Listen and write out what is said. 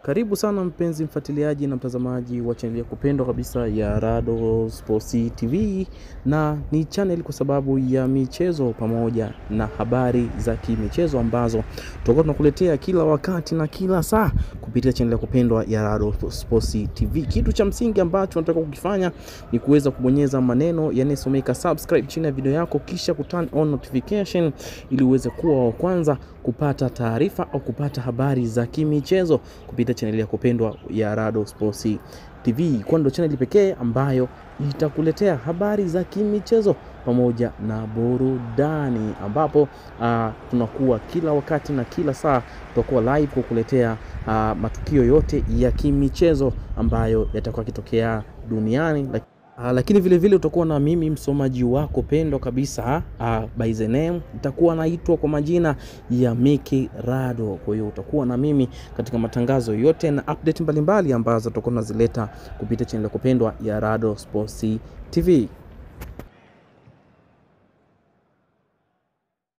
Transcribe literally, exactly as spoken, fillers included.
Karibu sana mpenzi mfuatiliaji na mtazamaji wa channel ya kupendwa kabisa ya Rado Sports T V, na ni channel kwa sababu ya michezo pamoja na habari za kimichezo ambazo tutakuwa tunakuletea kila wakati na kila saa kupitia channel ya kupendwa ya Rado Sports T V. Kitu cha msingi ambacho unataka kukifanya ni kuweza kubonyeza maneno yanayosomeka subscribe chini ya video yako, kisha kuturn on notification ili uweze kuwa wa kwanza kupata taarifa au kupata habari za kimichezo kupitia channel ya kupendwa ya Rado Sports T V, kwa ndo channel pekee ambayo itakuletea habari za kimichezo pamoja na burudani, ambapo uh, tunakuwa kila wakati na kila saa tutakuwa live kukuletea uh, matukio yote ya kimichezo ambayo yatakuwa kitokea duniani. Uh, lakini vile vile utakuwa na mimi msomaji wako pendo kabisa, uh, by the name itakuwa naitwa kwa majina ya Miki Rado. Kwa hiyo utakuwa na mimi katika matangazo yote na update mbalimbali ambazo tutakuwa tunazileta kupitia channel ya kupendwa ya Rado Sports T V.